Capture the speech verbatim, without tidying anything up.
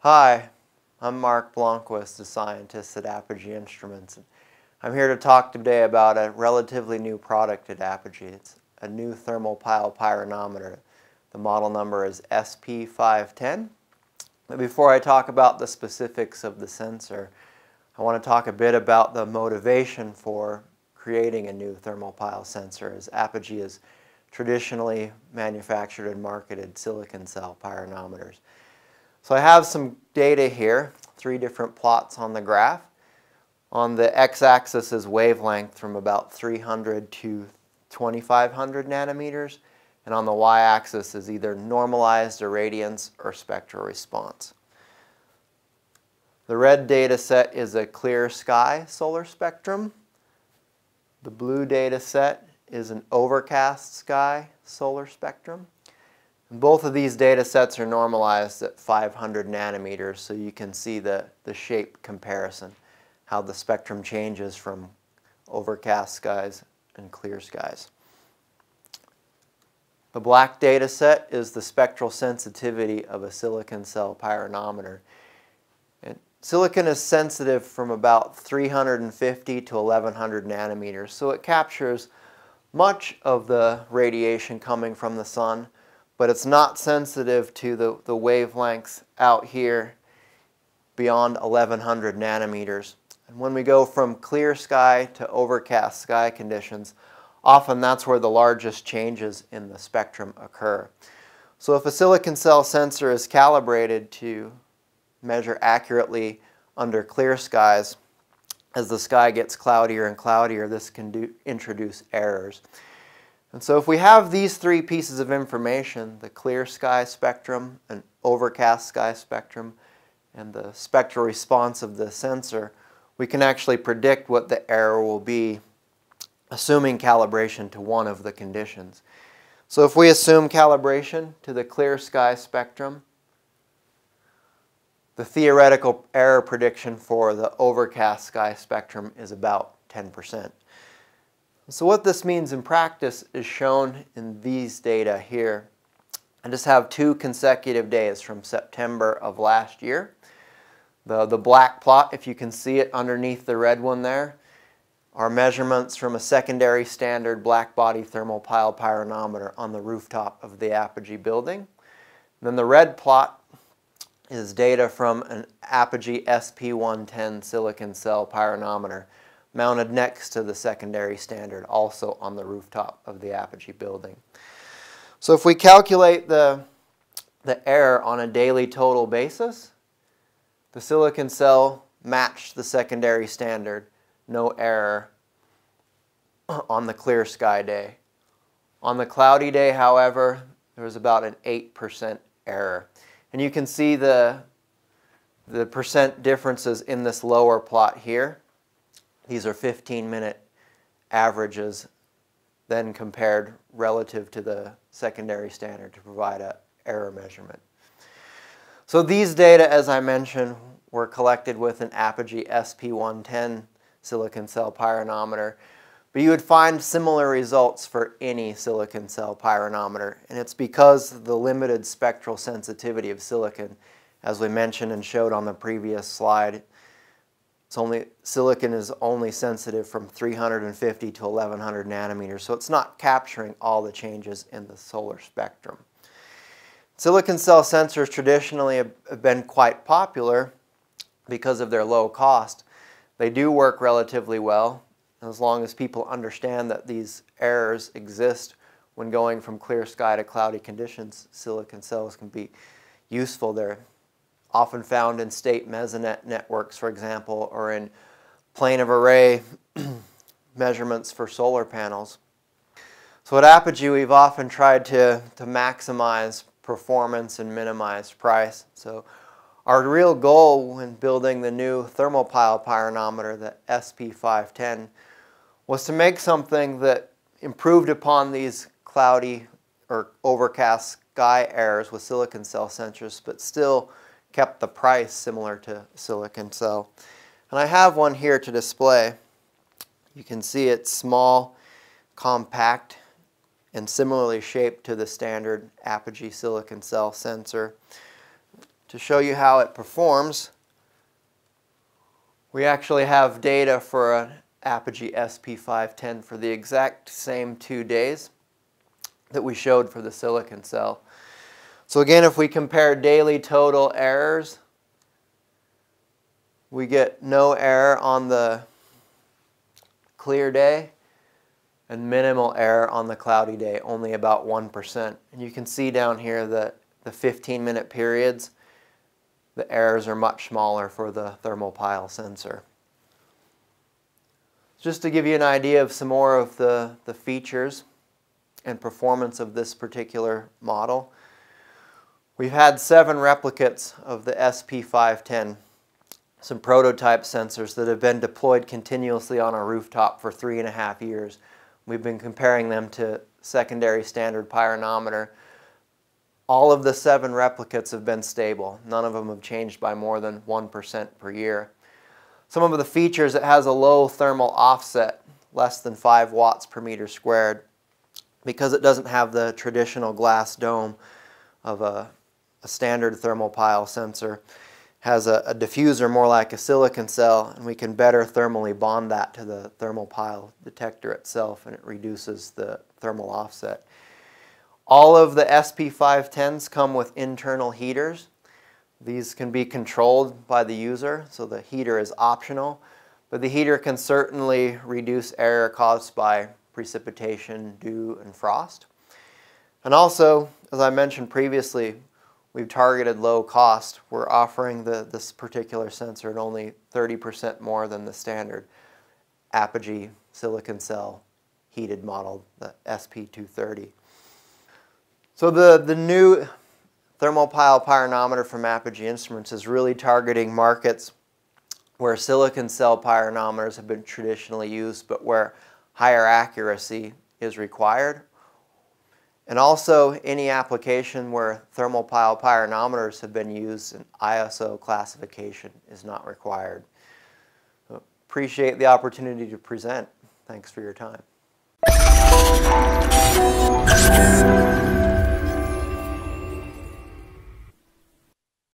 Hi, I'm Mark Blonquist, a scientist at Apogee Instruments. I'm here to talk today about a relatively new product at Apogee. It's a new Thermopile Pyranometer. The model number is S P five ten. But before I talk about the specifics of the sensor, I want to talk a bit about the motivation for creating a new thermopile sensor, as Apogee has traditionally manufactured and marketed silicon cell pyranometers. So I have some data here, three different plots on the graph. On the x-axis is wavelength from about three hundred to twenty-five hundred nanometers, and on the y-axis is either normalized irradiance or spectral response. The red data set is a clear sky solar spectrum. The blue data set is an overcast sky solar spectrum. Both of these data sets are normalized at five hundred nanometers, so you can see the, the shape comparison, how the spectrum changes from overcast skies and clear skies. The black data set is the spectral sensitivity of a silicon cell pyranometer. And silicon is sensitive from about three hundred fifty to eleven hundred nanometers, so it captures much of the radiation coming from the sun, but it's not sensitive to the, the wavelengths out here beyond eleven hundred nanometers. And when we go from clear sky to overcast sky conditions, often that's where the largest changes in the spectrum occur. So if a silicon cell sensor is calibrated to measure accurately under clear skies, as the sky gets cloudier and cloudier, this can do, introduce errors. And so if we have these three pieces of information, the clear sky spectrum, an overcast sky spectrum, and the spectral response of the sensor, we can actually predict what the error will be, assuming calibration to one of the conditions. So if we assume calibration to the clear sky spectrum, the theoretical error prediction for the overcast sky spectrum is about ten percent. So what this means in practice is shown in these data here. I just have two consecutive days from September of last year. The, the black plot, if you can see it underneath the red one there, are measurements from a secondary standard black body thermopile pyranometer on the rooftop of the Apogee building. And then the red plot is data from an Apogee S P one ten silicon cell pyranometer mounted next to the secondary standard, also on the rooftop of the Apogee building. So if we calculate the, the error on a daily total basis, the silicon cell matched the secondary standard, no error on the clear sky day. On the cloudy day, however, there was about an eight percent error. And you can see the, the percent differences in this lower plot here. These are fifteen minute averages then compared relative to the secondary standard to provide an error measurement. So these data, as I mentioned, were collected with an Apogee S P one ten silicon cell pyranometer, but you would find similar results for any silicon cell pyranometer, and it's because of the limited spectral sensitivity of silicon, as we mentioned and showed on the previous slide. It's only, silicon is only sensitive from three hundred fifty to eleven hundred nanometers, so it's not capturing all the changes in the solar spectrum. Silicon cell sensors traditionally have been quite popular because of their low cost. They do work relatively well, as long as people understand that these errors exist when going from clear sky to cloudy conditions. Silicon cells can be useful. They're often found in state mesonet networks, for example, or in plane of array measurements for solar panels. So at Apogee, we've often tried to, to maximize performance and minimize price. So our real goal when building the new Thermopile Pyranometer, the S P five ten, was to make something that improved upon these cloudy or overcast sky errors with silicon cell sensors, but still kept the price similar to silicon cell. And I have one here to display. You can see it's small, compact, and similarly shaped to the standard Apogee silicon cell sensor. to show you how it performs, we actually have data for an Apogee S P five ten for the exact same two days that we showed for the silicon cell. So again, if we compare daily total errors, we get no error on the clear day and minimal error on the cloudy day, only about one percent. And you can see down here that the fifteen minute periods, the errors are much smaller for the Thermopile sensor. Just to give you an idea of some more of the, the features and performance of this particular model, we've had seven replicates of the S P five ten, some prototype sensors that have been deployed continuously on our rooftop for three and a half years. We've been comparing them to secondary standard pyranometer. All of the seven replicates have been stable. None of them have changed by more than one percent per year. Some of the features, it has a low thermal offset, less than five watts per meter squared, because it doesn't have the traditional glass dome of a, a standard Thermopile sensor. It has a, a diffuser more like a silicon cell, and we can better thermally bond that to the Thermopile detector itself, and it reduces the thermal offset. All of the S P five tens come with internal heaters. These can be controlled by the user, so the heater is optional, but the heater can certainly reduce error caused by precipitation, dew, and frost. And also, as I mentioned previously, we've targeted low cost. We're offering the, this particular sensor at only thirty percent more than the standard Apogee silicon cell heated model, the S P two thirty. So the, the new Thermopile Pyranometer from Apogee Instruments is really targeting markets where silicon cell pyranometers have been traditionally used, but where higher accuracy is required. And also any application where Thermopile pyranometers have been used and I S O classification is not required. So appreciate the opportunity to present. Thanks for your time.